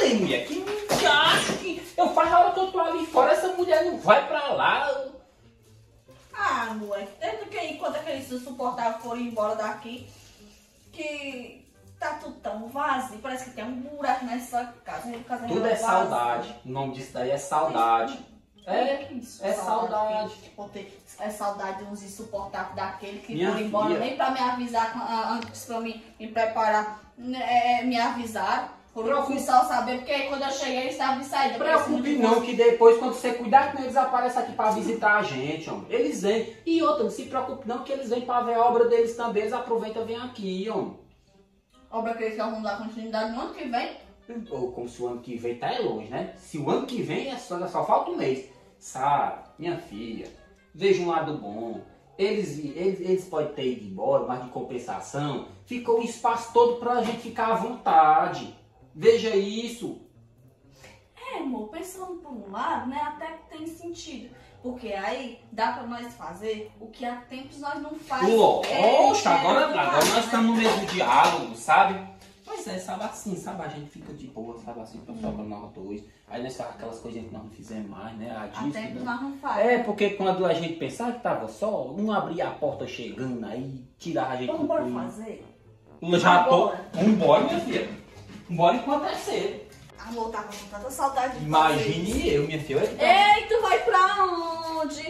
falei, mulher, que acho que eu faço na hora que eu tô ali fora, essa mulher não vai pra lá. Ah, moleque, desde que quando aqueles insuportáveis foram embora daqui, que tá tudo tão vazio, parece que tem um buraco nessa casa. Tudo é saudade, o nome disso daí é saudade. É saudade. É saudade de uns insuportáveis daquele que Minha foram embora, filha. nem pra me avisar, antes pra me preparar, me avisaram. Eu fui só saber, porque quando eu cheguei eles estavam de saída. Não preocupe não, que depois quando você cuidar com eles, aparecem aqui pra visitar a gente, homem. Eles vêm. E outra, não se preocupe não, que eles vêm pra ver a obra deles também, eles aproveitam e vêm aqui, homem. Obra que eles vão dar continuidade no ano que vem. Ou como se o ano que vem tá é longe, né? Se o ano que vem só falta um mês. Sara, minha filha, veja um lado bom. Eles podem ter ido embora, mas de compensação, ficou o espaço todo pra gente ficar à vontade. Veja isso. Amor, pensando por um lado, né, até que tem sentido. Porque aí dá pra nós fazer o que há tempos nós não fazemos. Lógico, agora nós estamos no mesmo diálogo, sabe? Pois é, sabe assim, sabe? A gente fica de boa, sabe assim, só pra nós dois. Aí nós fazemos aquelas coisinhas que nós não fizemos mais, né? Há tempos nós não fazemos. É, porque quando a gente pensava que tava só, não abria a porta chegando, aí tirava a gente Vamos embora fazer? Eu já tô. Agora. Vambora, minha filha. Vambora enquanto é cedo. Amor, tá com tanta saudade de Imagine eu, minha filha. Ei, tu vai pra onde?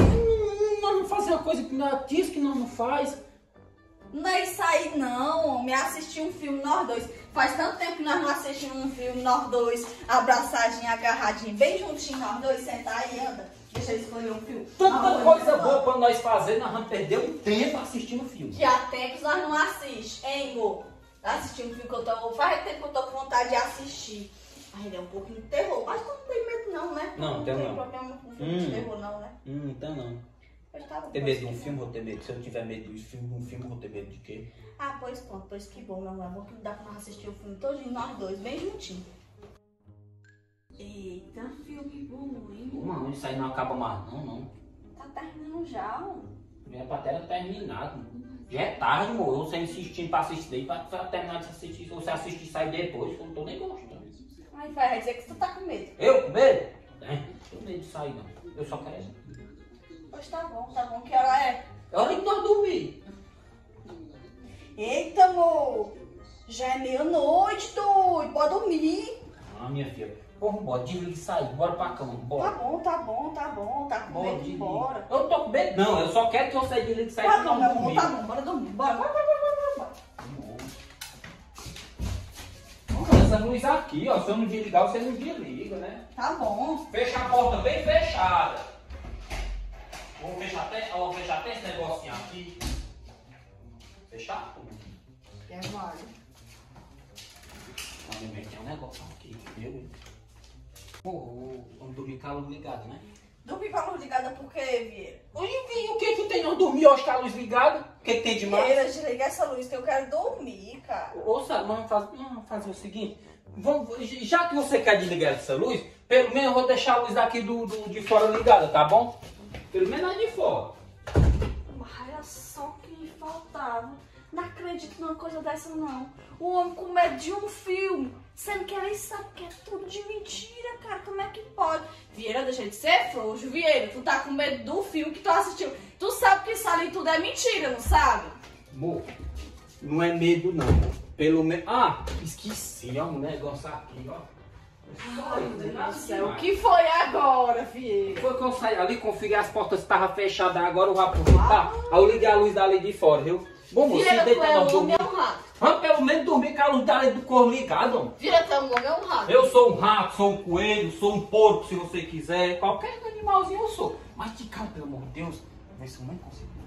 Nós vamos fazer uma coisa que nós diz que nós não faz. Não é isso aí não, me assistir um filme nós dois. Faz tanto tempo que nós não assistimos um filme nós dois, abraçadinho, agarradinho, bem juntinho nós dois, sentar aí, anda. Deixa eu escolher um filme. Tanta coisa boa pra nós fazer, nós vamos perder um tempo assistindo o filme. Que há tempos nós não assistimos, hein, amor? Assistir um filme que eu tô... Faz tempo que eu tô com vontade de assistir. Ai, ele é um pouquinho de terror, mas tu não tem medo não, né? Não, tenho tem não. problema com filme de terror não, né? Então não. Pois tá bom. Ter medo de um filme, vou ter medo. Se eu tiver medo de um filme, vou ter medo de quê? Ah, pois pronto, pois que bom, meu amor, que dá pra nós assistir o filme todinho, nós dois, bem juntinhos. Eita, filme bom, hein? Não, isso aí não acaba mais, não. Tá terminando já, ó. Minha patéria terminado. Já é tarde, amor. Eu sem insistir pra assistir aí, pra terminar de assistir. Se você assistir e sair depois, eu não tô nem gostando. Ai, vai dizer que tu tá com medo. Eu com medo? É, tô com medo de sair, não. Eu só quero isso. Pois tá bom. Que hora é? É hora que nós dormir. Eita, amor. Já é meia-noite, doido. Pode dormir. Ah, minha filha. Porra, bora, desliga e sai. Bora pra cama, bora. Tá bom. Tá com medo de ir embora. Eu tô com medo, não. Eu só quero que você desligue e saia. Tá bom, meu amor, tá bom. Bora dormir. Bora. Essa luz aqui, ó. Se eu não desligar, você não desliga, né? Tá bom. Fecha a porta bem fechada. Vou fechar até esse negocinho aqui. Fechar tudo. Vale. Também tem um negócio aqui, viu? Vamos dormir com a luz ligada, né? Dormir com a luz ligada por quê, Vieira? E o que tem? Não dormir hoje com a luz ligada? O que tem de mais? Vieira, desliga essa luz que eu quero dormir, cara. Ô, Sara, vamos fazer o seguinte. Já que você quer desligar essa luz, pelo menos eu vou deixar a luz aqui de fora ligada, tá bom? Pelo menos a de fora. Mas era só que me faltava. Não acredito numa coisa dessa, não. O homem com medo de um filme, sendo que ele sabe que é tudo de mentira, cara. Como é que pode? Vieira, deixa de ser frouxo. Vieira, tu tá com medo do filme que tu assistiu. Tu sabe que isso ali tudo é mentira, não sabe? Amor, não é medo não, amor. Pelo menos... Ah, esqueci, ó, um negócio aqui, ó. Ai, meu Deus do céu. O que foi agora, Vieira? Foi que eu saí ali, conferi as portas estavam fechadas, agora eu vou aproveitar. Aí eu liguei a luz dali de fora, viu? Bom, você Vieira, tu deita é nós um homem dormir. honrado. Vamos pelo menos dormir com a luz dali do corpo ligado, homem. Vieira, tu é um homem honrado. Eu sou um rato, sou um coelho, sou um porco, se você quiser. Qualquer animalzinho eu sou. Mas de calma, pelo amor de Deus. Vê se eu não consigo.